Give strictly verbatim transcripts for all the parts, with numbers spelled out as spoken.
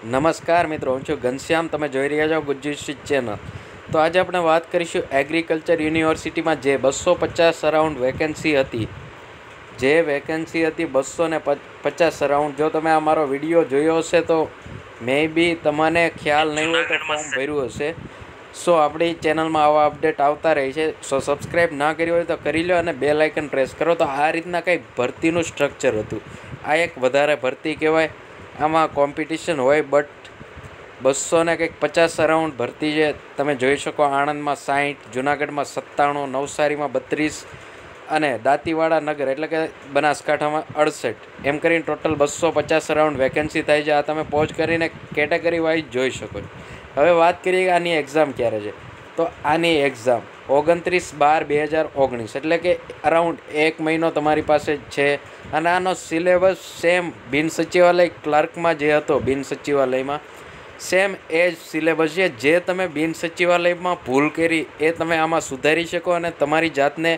નમસ્કાર મિત્રો, હું છું ઘનશ્યામ. તમે જોઈ રહ્યા છો ગુજ્જુ ચેનલ. તો આજે આપણે વાત કરીશું એગ્રીકલ્ચર યુનિવર્સિટીમાં જે બસો પચાસ અરાઉન્ડ વેકેન્સી હતી જે વેકેન્સી હતી બસો ને પચાસ અરાઉન્ડ. જો તમે આ મારો વિડીયો જોયો હશે તો મે બી તમને ખ્યાલ નહીં હોય તો ફોર્મ ભર્યું હશે. સો આપણી ચેનલમાં આવા અપડેટ આવતા રહે છે. સો સબસ્ક્રાઈબ ના કર્યું હોય તો કરી લો અને બેલ આઇકન પ્રેસ કરો. તો આ રીતના કંઈક ભરતીનું સ્ટ્રક્ચર હતું. આ એક વધારે ભરતી કહેવાય. આમાં કોમ્પિટિશન હોય, બટ બસો ને કંઈક પચાસ અરાઉન્ડ ભરતી છે. તમે જોઈ શકો આણંદમાં સાઠ, જુનાગઢમાં સત્તાણું, નવસારીમાં બત્રીસ અને દાંતીવાડા નગર એટલે કે બનાસકાંઠામાં અડસઠ, એમ કરીને ટોટલ બસો પચાસ અરાઉન્ડ વેકેન્સી થાય છે. આ તમે પોઝ કરીને કેટેગરી વાઇઝ જોઈ શકો છો. હવે વાત કરીએ કે આની એક્ઝામ ક્યારે છે. તો આની એક્ઝામ ઓગણત્રીસ બાર બે હજાર ઓગણીસ એટલે કે અરાઉન્ડ એક મહિનો તમારી પાસે છે. અને આનો સિલેબસ સેમ બિન સચિવાલય ક્લાર્કમાં જે હતો બિન સચિવાલયમાં સેમ એ જ સિલેબસ છે. જે તમે બિન સચિવાલયમાં ભૂલ કરી એ તમે આમાં સુધારી શકો અને તમારી જાતને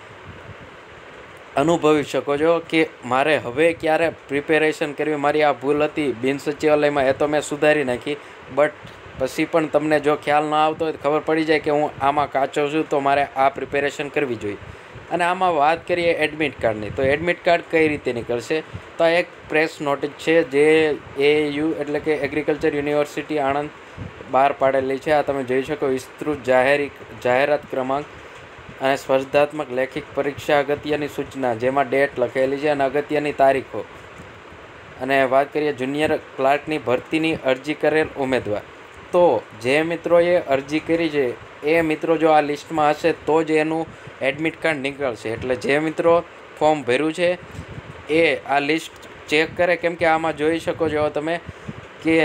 અનુભવી શકો છો કે મારે હવે ક્યારે પ્રિપેરેશન કરવી. મારી આ ભૂલ હતી બિન સચિવાલયમાં, એ તો મેં સુધારી નાખી. બટ પછી પણ તમને જો ખ્યાલ ન આવતો હોય તો ખબર પડી જાય કે હું આમાં કાચો છું, તો મારે આ પ્રિપેરેશન કરવી જોઈએ. અને આમાં વાત કરીએ એડમિટ કાર્ડની, તો એડમિટ કાર્ડ કઈ રીતે નીકળશે. તો આ એક પ્રેસ નોટિસ છે જે એ યુ એટલે કે એગ્રીકલ્ચર યુનિવર્સિટી આણંદ બહાર પાડેલી છે. આ તમે જોઈ શકો. વિસ્તૃત જાહેરી જાહેરાત ક્રમાંક અને સ્પર્ધાત્મક લેખિત પરીક્ષા અગત્યની સૂચના, જેમાં ડેટ લખેલી છે અને અગત્યની તારીખો. અને વાત કરીએ જુનિયર ક્લાર્કની ભરતીની અરજી કરેલ ઉમેદવાર, તો જે મિત્રોએ અરજી કરી છે એ મિત્રો જો આ લિસ્ટમાં હશે તો જ એનું એડમિટ કાર્ડ નીકળશે. એટલે જે મિત્રો ફોર્મ ભર્યું છે એ આ લિસ્ટ ચેક કરે, કેમ કે આમાં જોઈ શકો છો તમે કે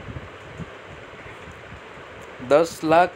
દસ લાખ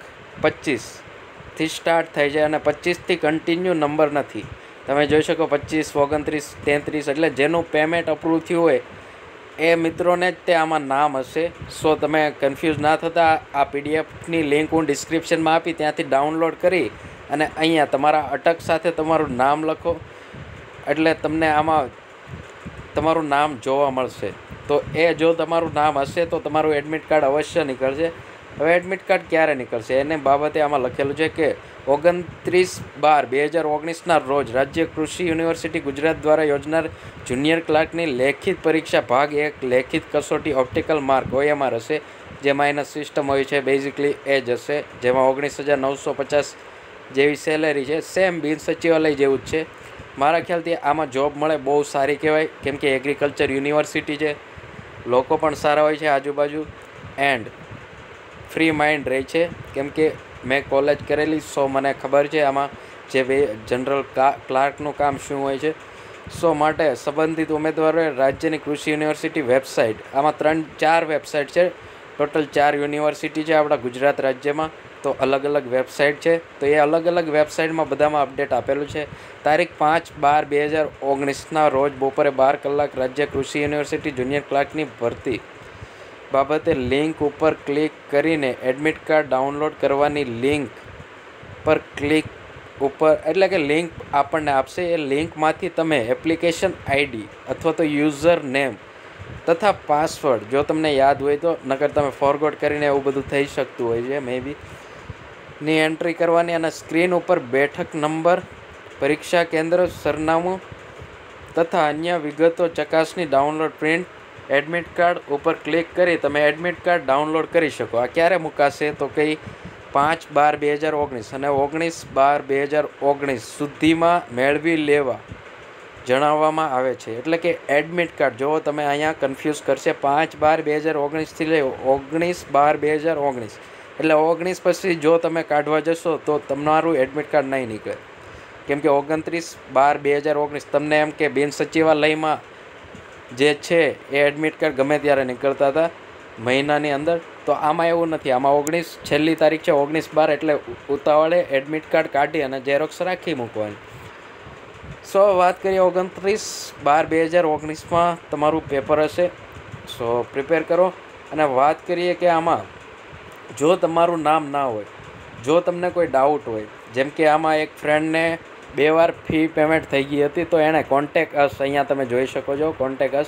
પચીસથી સ્ટાર્ટ થાય છે અને પચીસથી કન્ટિન્યુ નંબર નથી. તમે જોઈ શકો પચીસ, ઓગણત્રીસ, તેત્રીસ એટલે જેનું પેમેન્ટ અપ્રૂવ થયું હોય એ મિત્રોને જ તે આમાં નામ હશે. સો તમે કન્ફ્યુઝ ના થતા, આ પીડીએફની લિંક હું ડિસ્ક્રિપ્શનમાં આપી, ત્યાંથી ડાઉનલોડ કરી અને અહીંયા તમારા અટક સાથે તમારું નામ લખો એટલે તમને આમાં તમારું નામ જોવા મળશે. તો એ જો તમારું નામ હશે તો તમારું એડમિટ કાર્ડ અવશ્ય નીકળશે. હવે એડમિટ કાર્ડ ક્યારે નીકળશે એને બાબતે આમાં લખેલું છે કે ઓગણત્રીસ બાર બે હજાર ઓગણીસના રોજ રાજ્ય કૃષિ યુનિવર્સિટી ગુજરાત દ્વારા યોજનાર જુનિયર ક્લાર્કની લેખિત પરીક્ષા ભાગ એક લેખિત કસોટી ઓપ્ટિકલ માર્ક ઓએમઆર હશે. જે માઇનસ સિસ્ટમ હોય છે બેઝિકલી એ જ હશે. જેમાં ઓગણીસ હજાર નવસો પચાસ જેવી સેલેરી છે. સેમ બિન સચિવાલય જેવું જ છે. મારા ખ્યાલથી આમાં જોબ મળે બહુ સારી કહેવાય, કેમ કે એગ્રીકલ્ચર યુનિવર્સિટી છે, લોકો પણ સારા હોય છે આજુબાજુ, એન્ડ ફ્રી માઇન્ડ રહે છે. કેમ કે મેં કોલેજ કરેલી, સો મને ખબર છે આમાં જે બે જનરલ ક્લાર્કનું કામ શું હોય છે. સો માટે સંબંધિત ઉમેદવારોએ રાજ્યની કૃષિ યુનિવર્સિટી વેબસાઇટ, આમાં ત્રણ ચાર વેબસાઇટ છે, ટોટલ ચાર યુનિવર્સિટી છે આપણા ગુજરાત રાજ્યમાં, તો અલગ અલગ વેબસાઇટ છે. તો એ અલગ અલગ વેબસાઇટમાં બધામાં અપડેટ આપેલું છે. તારીખ પાંચ બાર બે હજાર ઓગણીસના રોજ બપોરે બાર કલાક રાજ્ય કૃષિ યુનિવર્સિટી જુનિયર ક્લાર્કની ભરતી બાબતે લિંક ઉપર ક્લિક કરીને એડમિટ કાર્ડ ડાઉનલોડ કરવાની લિંક પર ક્લિક ઉપર એટલે કે લિંક આપણને આપશે. એ લિંકમાંથી તમે એપ્લિકેશન આઈડી અથવા તો યુઝર નેમ તથા પાસવર્ડ જો તમને યાદ હોય તો, નકર તમે ફોરગોટ કરીને એવું બધું થઈ શકતું હોય છે મે બી, ની એન્ટ્રી કરવાની. અને સ્ક્રીન ઉપર બેઠક નંબર, પરીક્ષા કેન્દ્ર, સરનામું તથા અન્ય વિગતો ચકાસણી ડાઉનલોડ પ્રિન્ટ એડમિટ કાર્ડ ઉપર ક્લિક કરી તમે એડમિટ કાર્ડ ડાઉનલોડ કરી શકો. આ ક્યારે મુકાશે તો કંઈ પાંચ બાર બે હજાર ઓગણીસ અને ઓગણીસ બાર બે હજાર ઓગણીસ સુધીમાં મેળવી લેવા જણાવવામાં આવે છે. એટલે કે એડમિટ કાર્ડ જો તમે અહીંયા કન્ફ્યુઝ કરશે, પાંચ બાર બે હજાર ઓગણીસથી લઈ ઓગણીસ બાર બે હજાર ઓગણીસ એટલે ઓગણીસ પછી જો તમે કાઢવા જશો તો તમારું એડમિટ કાર્ડ નહીં નીકળે. કેમ કે ઓગણત્રીસ બાર બે હજાર ઓગણીસ તમને એમ કે બિન સચિવાલયમાં જે છે એ એડમિટ કાર્ડ ગમે ત્યારે નીકળતા હતા મહિનાની અંદર. તો આમાં એવું નથી. આમાં ઓગણીસ છેલ્લી તારીખ છે ઓગણીસ બાર એટલે ઉતાવળે એડમિટ કાર્ડ કાઢી અને ઝેરોક્સ રાખી મૂકવાની. સો વાત કરીએ ઓગણત્રીસ બાર બે હજાર ઓગણીસમાં તમારું પેપર હશે. સો પ્રિપેર કરો. અને વાત કરીએ કે આમાં જો તમારું નામ ના હોય, જો તમને કોઈ ડાઉટ હોય, જેમ કે આમાં એક ફ્રેન્ડને બે વાર ફી પેમેન્ટ થઈ ગઈ હતી તો એણે કોન્ટેક અસ, અહીંયા તમે જોઈ શકો છો કોન્ટેક અસ,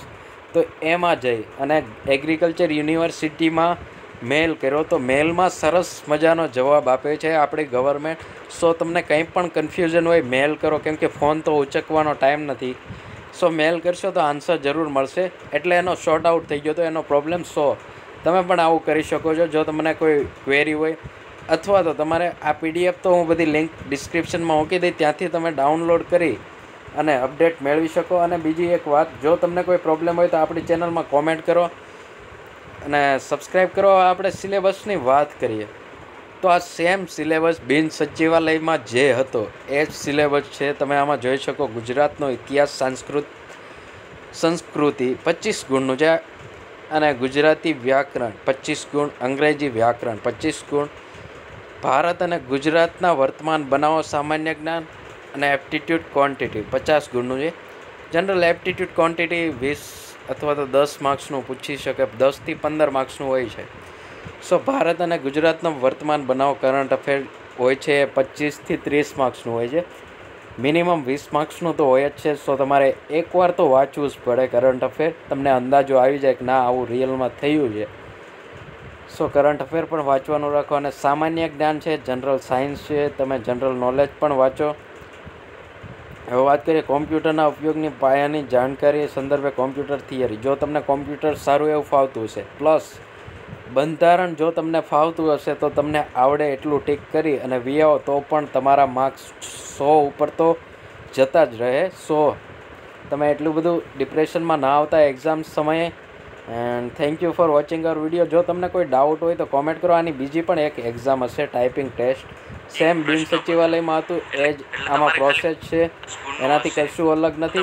તો એમાં જઈ અને એગ્રીકલ્ચર યુનિવર્સિટીમાં મેલ કર્યો તો મેલમાં સરસ મજાનો જવાબ આપે છે આપણી ગવર્મેન્ટ. સો તમને કંઈ પણ કન્ફ્યુઝન હોય મેલ કરો, કેમ કે ફોન તો ઉચકવાનો ટાઈમ નથી. સો મેલ કરશો તો આન્સર જરૂર મળશે. એટલે એનો શોર્ટ આઉટ થઈ ગયો તો એનો પ્રોબ્લેમ. સો તમે પણ આવું કરી શકો છો જો તમને કોઈ ક્વેરી હોય, અથવા તો તમારે આ પીડીએફ તો હું બધી લિંક ડિસ્ક્રિપ્શનમાં મૂકી દઈ, ત્યાંથી તમે ડાઉનલોડ કરી અને અપડેટ મેળવી શકો. અને બીજી એક વાત, જો તમને કોઈ પ્રોબ્લેમ હોય તો આપણી ચેનલમાં કોમેન્ટ કરો અને સબસ્ક્રાઈબ કરો. આપણે સિલેબસની વાત કરીએ તો આ સેમ સિલેબસ બિન સચિવાલયમાં જે હતો એ જ સિલેબસ છે. તમે આમાં જોઈ શકો ગુજરાતનો ઇતિહાસ, સંસ્કૃત સંસ્કૃતિ પચીસ ગુણનું છે, અને ગુજરાતી વ્યાકરણ પચીસ ગુણ, અંગ્રેજી વ્યાકરણ પચીસ ગુણ, ભારત અને ગુજરાતના વર્તમાન બનાવો સામાન્ય જ્ઞાન અને એપ્ટિટ્યૂડ ક્વોન્ટિટી પચાસ ગુણનું છે. જનરલ એપ્ટિટ્યૂડ ક્વોન્ટિટી વીસ અથવા તો દસ માર્ક્સનું પૂછી શકે, દસથી પંદર માર્ક્સનું હોય છે. સો ભારત અને ગુજરાતનો વર્તમાન બનાવો કરંટ અફેર હોય છે એ પચીસથી ત્રીસ માર્ક્સનું હોય છે. મિનિમમ વીસ માર્ક્સનું તો હોય જ છે. સો તમારે એકવાર તો વાંચવું જ પડે કરંટ અફેર, તમને અંદાજો આવી જાય કે ના આવું રિયલમાં થયું છે. સો કરંટ અફેર પણ વાંચવાનું રાખો. અને સામાન્ય જ્ઞાન છે, જનરલ સાયન્સ છે, તમે જનરલ નોલેજ પણ વાંચો. હવે વાત કરીએ કોમ્પ્યુટરના ઉપયોગની પાયાની જાણકારી સંદર્ભે કોમ્પ્યુટર થિયરી. જો તમને કોમ્પ્યુટર સારું એવું ફાવતું હશે, પ્લસ બંધારણ જો તમને ફાવતું હશે તો તમને આવડે એટલું ટીક કરી અને વી આવો તો પણ તમારા માર્ક્સ સો ઉપર તો જતા જ રહે. સો તમે એટલું બધું ડિપ્રેશનમાં ના આવતા એક્ઝામ સમયે. And thank you for watching our video. જો તમને કોઈ ડાઉટ હોય તો કોમેન્ટ કરો. આની બીજી પણ એક એક્ઝામ હશે, ટાઈપિંગ ટેસ્ટ, સેમ બિન સચિવાલયમાં હતું એ જ આમાં પ્રોસેસ છે, એનાથી કશું અલગ નથી.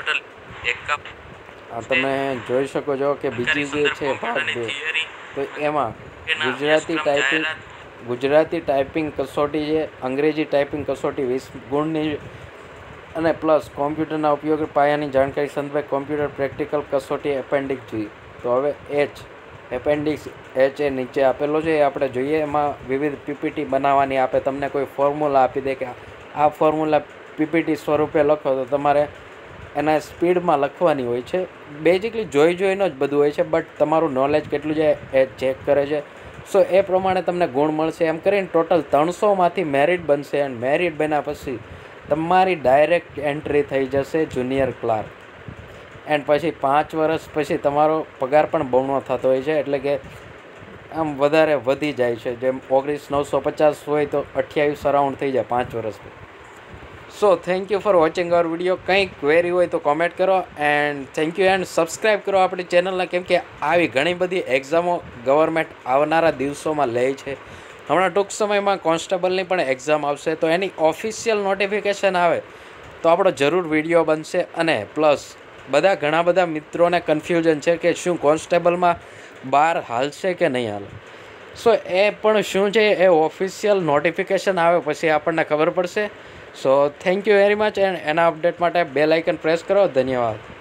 તમે જોઈ શકો છો કે બીજી જે છે ભાગ બે, તો એમાં ગુજરાતી ટાઈપિંગ ગુજરાતી ટાઈપિંગ કસોટી છે, અંગ્રેજી ટાઈપિંગ કસોટી વીસ ગુણની, અને પ્લસ કોમ્પ્યુટરના ઉપયોગ પાયાની જાણકારી સંદર્ભે કોમ્પ્યુટર પ્રેક્ટિકલ કસોટી એપેન્ડિક્સ જી. તો હવે એચ એપેન્ડિક્સ એચ એ નીચે આપેલો છે, એ આપણે જોઈએ. એમાં વિવિધ પીપીટી બનાવવાની આપે, તમને કોઈ ફોર્મ્યુલા આપી દે કે આ ફોર્મ્યુલા પીપીટી સ્વરૂપે લખો, તો તમારે એના સ્પીડમાં લખવાની હોય છે. બેઝિકલી જોઈ જોઈને જ બધું હોય છે, બટ તમારું નોલેજ કેટલું છે એ ચેક કરે છે. સો એ પ્રમાણે તમને ગુણ મળશે. એમ કરીને ટોટલ ત્રણસોમાંથી મેરિટ બનશે, અને મેરિટ બન્યા પછી તમારી ડાયરેક્ટ એન્ટ્રી થઈ જશે જુનિયર ક્લાર્ક. એન્ડ પછી પાંચ વર્ષ પછી તમારો પગાર પણ બમણો થતો હોય છે, એટલે કે આમ વધારે વધી જાય છે. જેમ ઓગણીસ નવસો પચાસ હોય તો અઠ્યાવીસ અરાઉન્ડ થઈ જાય પાંચ વર્ષ. So thank you for watching our video. કંઈ ક્વેરી હોય તો કોમેન્ટ કરો. And thank you. And subscribe કરો આપણી ચેનલને, કેમ કે આવી ઘણી બધી એક્ઝામો ગવર્મેન્ટ આવનારા દિવસોમાં લે છે. હમણાં ટૂંક સમયમાં કોન્સ્ટેબલની પણ એક્ઝામ આવશે, તો એની ઓફિશિયલ નોટિફિકેશન આવે તો આપણો જરૂર વિડીયો બનશે. અને પ્લસ બધા ઘણા બધા મિત્રોને કન્ફ્યુઝન છે કે શું કોન્સ્ટેબલમાં બાર હાલશે કે નહીં હાલે. સો એ પણ શું છે એ ઓફિશિયલ નોટિફિકેશન આવે પછી આપણને ખબર પડશે. So thank you very much. And એના અપડેટ માટે બેલ આઇકન પ્રેસ કરો. ધન્યવાદ.